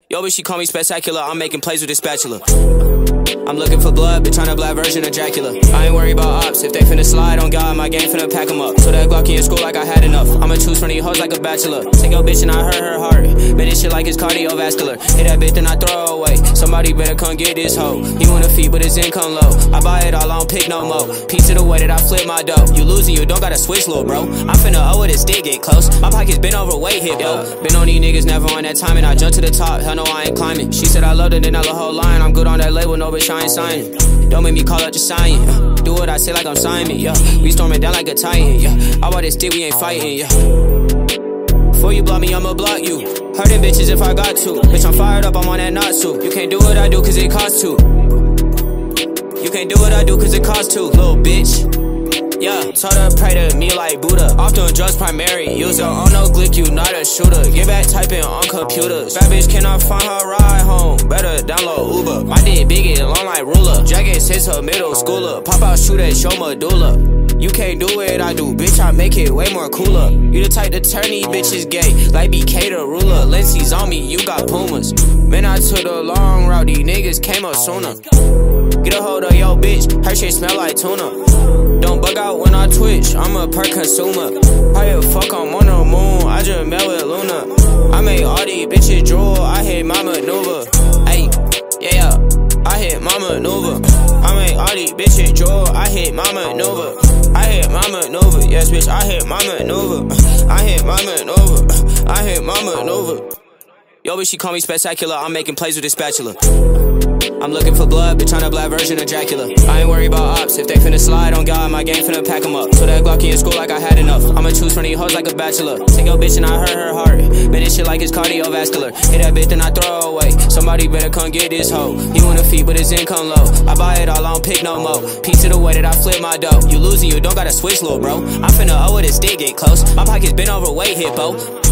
Yo, bitch, she call me spectacular. I'm making plays with this spatula. I'm looking for blood, bitch, I'm a black version of Dracula. I ain't worried about ops, if they finna slide on God, my game finna pack 'em up. So that Glocky in school like I had enough. I'ma choose from these hoes like a bachelor. Take your bitch and I hurt her heart. Man, this shit like it's cardiovascular. Hit that bitch then I throw her away. Somebody better come get this hoe. He wanna feed but his income low. I buy it all, I don't pick no more. Piece of the way that I flip my dough. You losing, you don't gotta switch, little bro. I'm finna owe it, it still get close. My pockets been overweight, hip yo. Been on these niggas, never on that time, and I jump to the top. Hell no, I ain't climbing. She said I loved her, then I love her whole line. I'm good on that label, no bitch, I ain't signing. Don't make me call out your sign, do what I say like I'm Simon, yeah. We storming down like a titan, yeah. I bought this stick, we ain't fighting, yeah. Before you block me, I'ma block you. Hurting bitches if I got to. Bitch, I'm fired up, I'm on that not suit. You can't do what I do cause it costs to. You can't do what I do cause it costs to, little bitch. Yeah, told her pray to me like Buddha. Off doing drugs primary user. On no glick, you not a shooter. Get back typing on computers. Bad bitch cannot find her ride home. Better download Uber. My dick big and long like ruler. Jackets hits her middle schooler. Pop out, shoot at show medulla. You can't do it, I do, bitch, I make it way more cooler. You the type to turn these bitches gay, like BK the ruler. Lindsay's on me, you got Pumas. Man, I took the long route, these niggas came up sooner. Get a hold of yo bitch, her shit smell like tuna. Don't bug out when I twitch, I'm a per consumer. How the fuck I'm on the moon, I just met with Luna. I made all these bitches drool, I hit my maneuver. Ayy, yeah, I hit my maneuver. I made all these bitches drool, I hit my maneuver. I hit my maneuver, yes bitch, I hit my maneuver. I hit my maneuver, I hit my maneuver. Yo, bitch, she call me spectacular, I'm making plays with this spatula. I'm looking for blood, bitch, I'm a black version of Dracula. I ain't worried about ops, if they finna slide on God, my game finna pack 'em up. So that Glocky in school like I had enough. I'ma choose from these hoes like a bachelor. Take your bitch and I hurt her heart. Man, this shit like it's cardiovascular. Hit that bitch then I throw her away. Somebody better come get this hoe. He wanna feed but his income low. I buy it all, I don't pick no more. Piece of the way that I flip my dough. You losing, you don't gotta switch, little bro. I'm finna owe it, it still get close. My pockets been overweight, hippo.